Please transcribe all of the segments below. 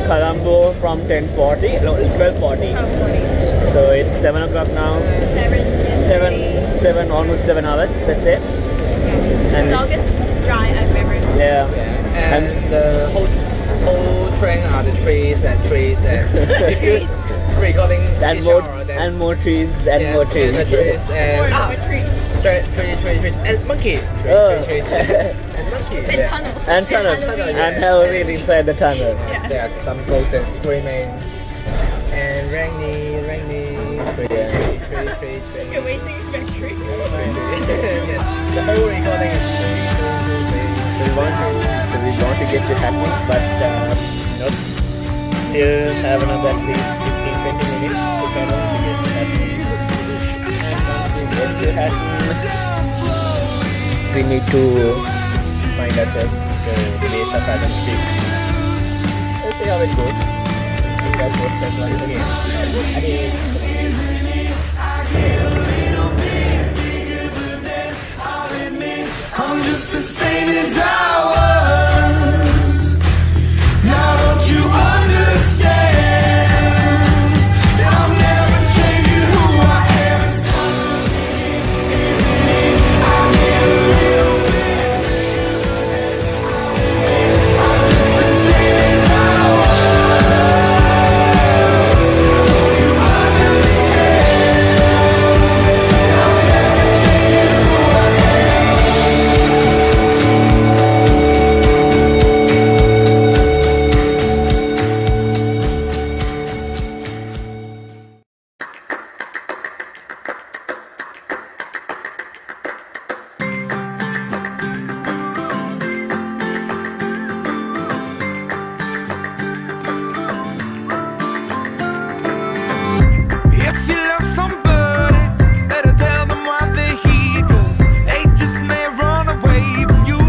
Colombo from 10:40, no, 12:40. 12:40. So it's 7 o'clock now. 7, almost 7 hours. That's it. Yeah. And longest drive I've ever done. Yeah. And the whole train are the trees and trees and if you recording and more trees and yes, more trees. And trees and More trees. trees and monkey. Trees and monkey. And tunnels. And tunnels. And Halloween inside the tunnel. Yes, there are some ghosts and screaming. And rainy. You're waiting for tree. Yes. The whole recording is So we want to get to Hatton, but nope. Still have another at least 15-20 minutes to come on to get to Hatton. And once we get to Hatton, we need to find ourselves the base of Adams Peak. We'll see how it goes. If that goes that once again. I'm just the same as I was. Now don't you understand that I'm never changing who I am? It's time, isn't it? I get a little bit. I'm just the same as I was. Don't you understand that I'm never changing who I am? If you love somebody, better tell them why they're here, 'cause they just may run away from you.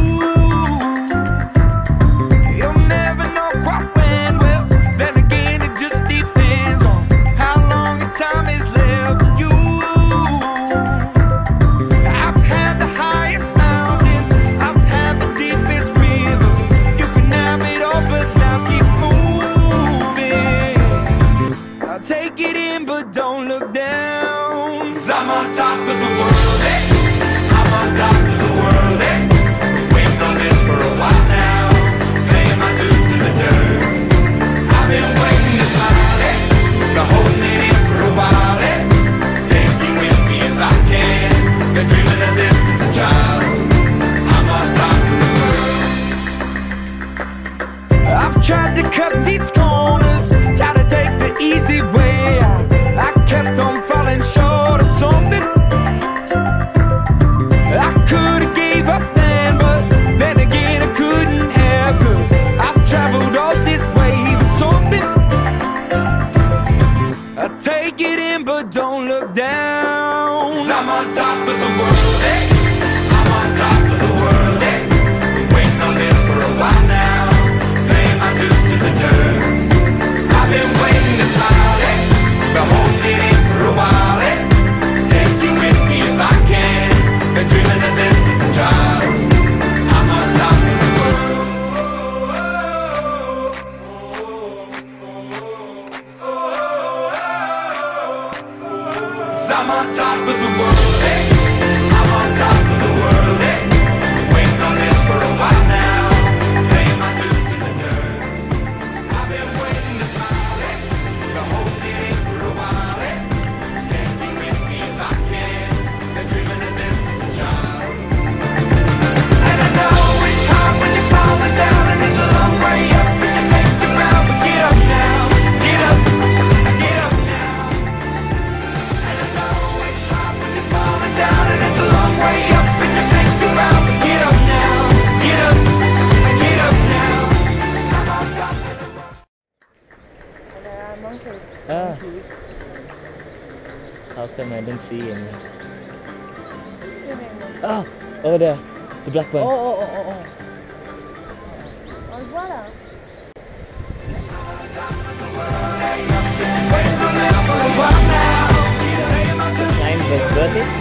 You'll never know quite when, well, then again it just depends on how long your time is left for you. I've had the highest mountains, I've had the deepest river. You can have it all, but now keep moving. I'll take it in, but don't look down. 'Cause I'm on top of the world, eh? I'm on top of the world, eh? Waiting on this for a while now, paying my dues to the dirt. I've been waiting to smile, eh? Been holding it in for a while, eh? Take you with me if I can. Been dreaming of this since a child. I'm on top of the world. I've tried to cut these corners, tried to take the easy way out. I kept on falling short of something. I could've gave up then, but then again I couldn't have, 'cause I've traveled all this way for something. I take it in, but don't look down. 'Cause I'm on top of the world, eh? I'm on top of the world, eh? Waiting on this for a while now, paying my dues to the dirt. I've been waiting to smile, eh? Been holding it in for a while, eh? Take you with me if I can. Been dreaming of this since a child. I'm on top of the world. 'Cause I'm on top of the world, eh? I'm on top of the world, eh? Waiting on this for a while now, paying my dues to the dirt. I've been waiting to smile, eh? Been holding it in for a while, eh? Take you with me if I can. Been dreaming of this since a child. And I know it's hard when you're falling down, and it's a long way up, and you make the ground, but get up now, get up now. And I know it's hard when you're falling down, and it's a long way up, and you make the ground, but get up now, get up now. 'Cause I'm on top of the world. There are monkeys. Ah. How come I didn't see any? Oh, over there, the black one. Oh. On water. The climb was worth it.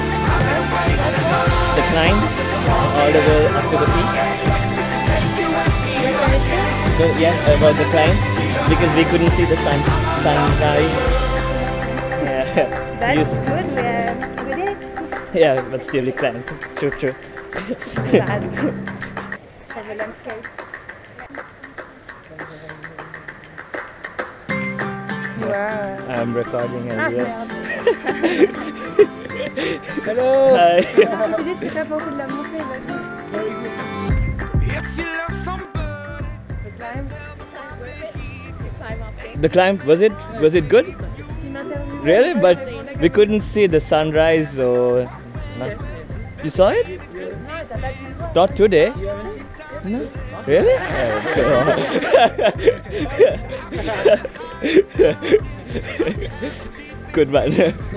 The climb all the way up to the peak. So yeah, about the climb. because we couldn't see the sunrise. Yeah. That's good, we did it. Yeah, but still we climbed. True. Glad. Have a landscape. Wow. I'm recording as well. Merde. Hello. Hi. C'est juste que t'as pensé de la montée, vas-y. If you love somebody. The climb. Climb up there. The climb, was it good? Tu m'interviews. Really? But we couldn't see the sunrise or not. You saw it? Non, t'as pas pu le voir. Not today? You haven't seen? No. Really? Good man.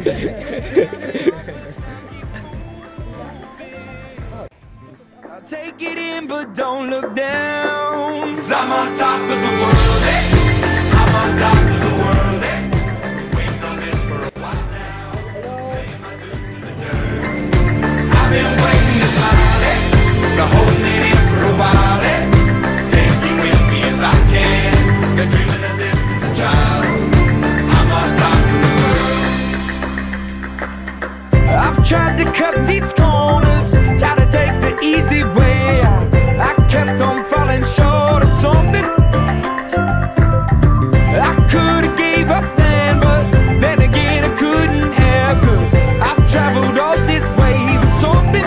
I'll take it in, but don't look down. 'Cause I'm on top of the world, hey. I'm on top of the world, hey. Waiting on this for a while now. Paying my dues to the dirt. I've been waiting to smile, hey. Been holding it in for a while, hey. Take you with me if I can. Been dreaming of this since a child. I'm on top of the world. I've tried to cut these corners, try to take the easy way out. I kept on falling short of something. I could have gave up then, but then again I couldn't have, 'cause I've traveled all this way for something.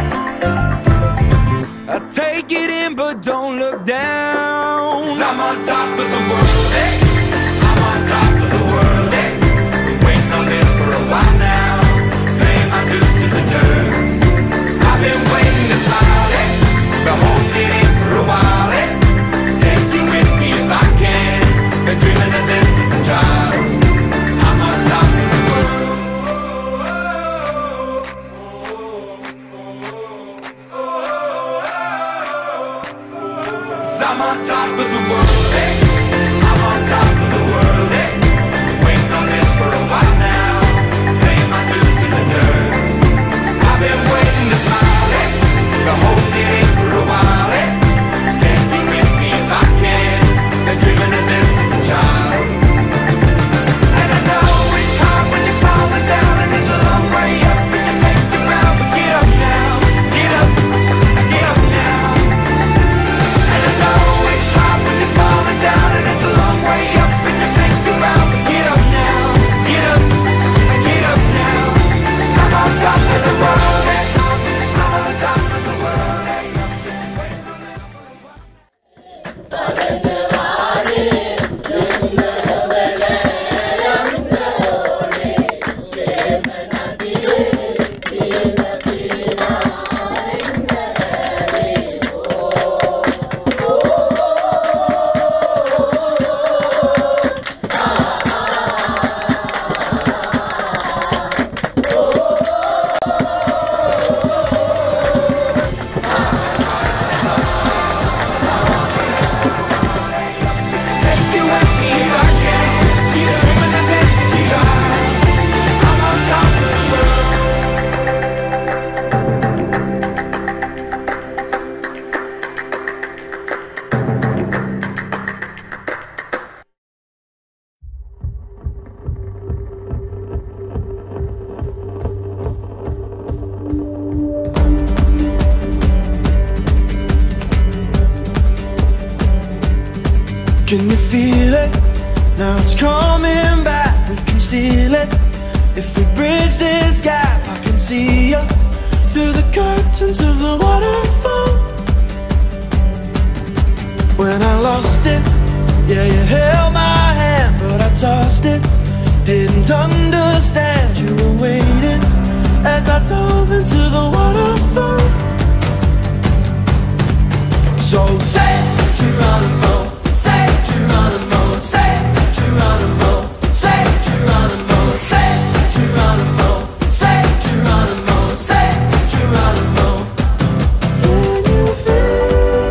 I take it in, but don't look down. 'Cause I'm on top of the world, hey. I'm on top of the world, hey. Waiting on this for a while now. Paying my dues to the dirt. I've been waiting to smile, hey. Been holding it in for a while, hey. Take you with me if I can. Been dreaming of this since a child. I'm on top of the world. 'Cause I'm on top of the world, hey. I'm on top of the world, hey. Waiting on this for a while now. Paying my dues to the dirt. I've been waiting to smile, hey. Been holding it in for a while, hey. Take you with me if I can. Been dreaming of this since a child. And I know it's hard when you're falling down, and it's a long way up, and you make the ground, but get up now, get up now. And I know it's hard when you're falling down, and it's a long way up, and you make the ground, but get up now, get up now. 'Cause I'm on top of the world, hey. I'm on top of the world, hey. Take you with me if I can. Keep dreaming of this since a child. I'm on top of the world. Can you feel it? Now it's coming back, we can steal it. If we bridge this gap, I can see you through the curtains of the waterfall. When I lost it, yeah, you held my hand, but I tossed it. Didn't understand you were waiting as I dove into the waterfall. So say Geronimo, say Geronimo, say Geronimo, say Geronimo, say Geronimo, say Geronimo, say Geronimo. Can you feel?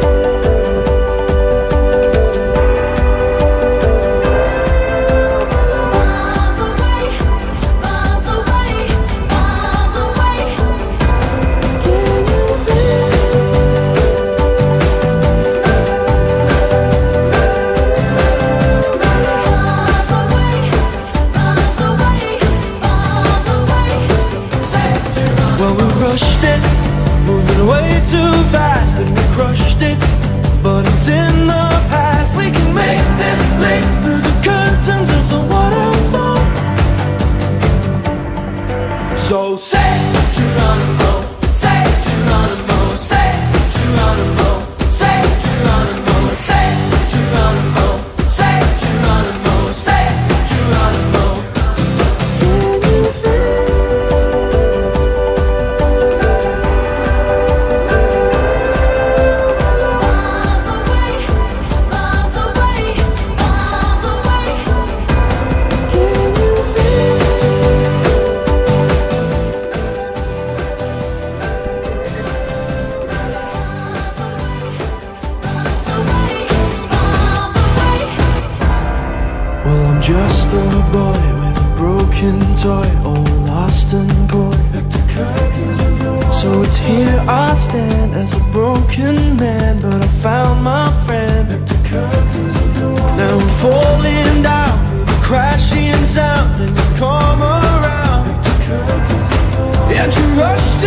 Miles away, miles away, miles away. Can you feel? just a boy with a broken toy, all lost and coy. So it's here I stand as a broken man, but I found my friend. Now I'm falling down through the crashing sound, and you come around and you rush